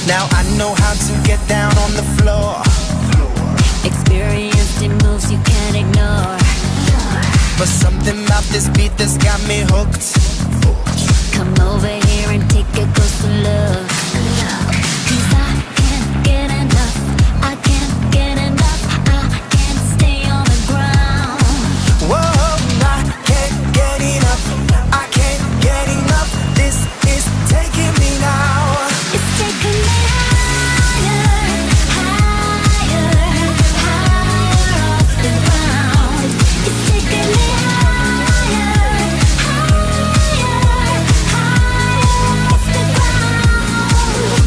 Now I know how to get down on the floor. Experienced in moves you can't ignore. But something about this beat that's got me hooked. Come over here and take a closer look. 'Cause I can't get enough, I can't get enough, I can't stay on the ground. Whoa, I can't get enough, I can't get enough. This is taking me now. It's taking me higher, higher, higher off the ground. It's taking me higher, higher, higher off the ground.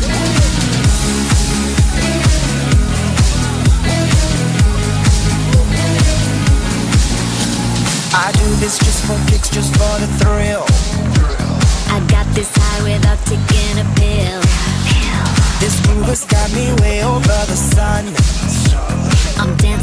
I do this just for kicks, just for the thrill. I got this high without taking a pill. This groove has got me way over the sun. I'm dancing